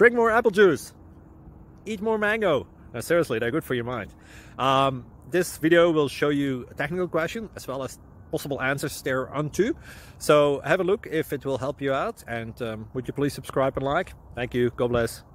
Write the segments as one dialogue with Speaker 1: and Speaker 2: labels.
Speaker 1: drink more apple juice, eat more mango. Seriously, they're good for your mind. This video will show you a technical question as well as possible answers thereunto. So have a look if it will help you out, and would you please subscribe and like? Thank you. God bless.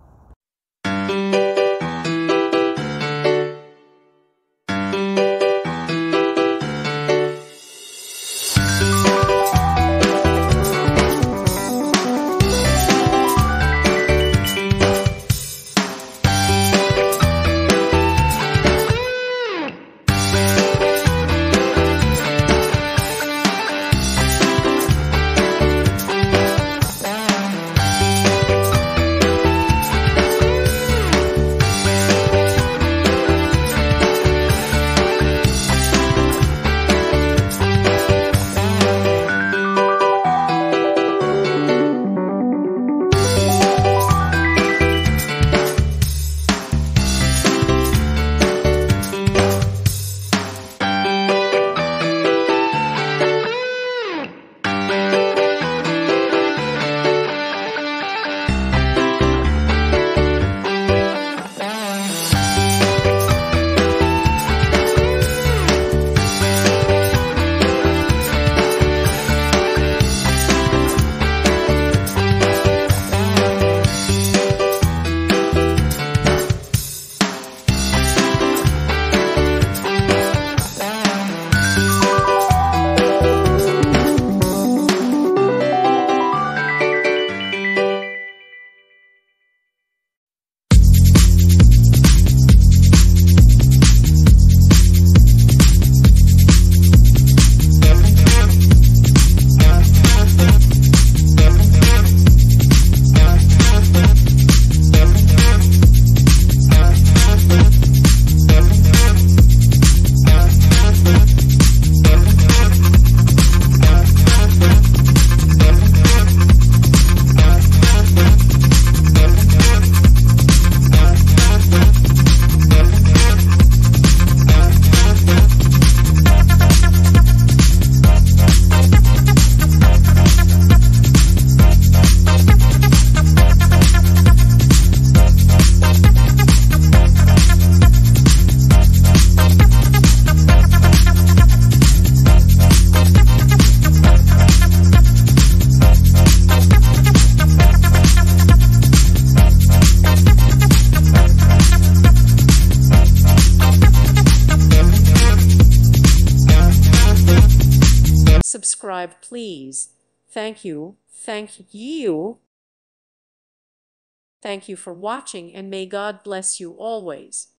Speaker 2: Subscribe, please. Thank you. Thank you. Thank you for watching, and may God bless you always.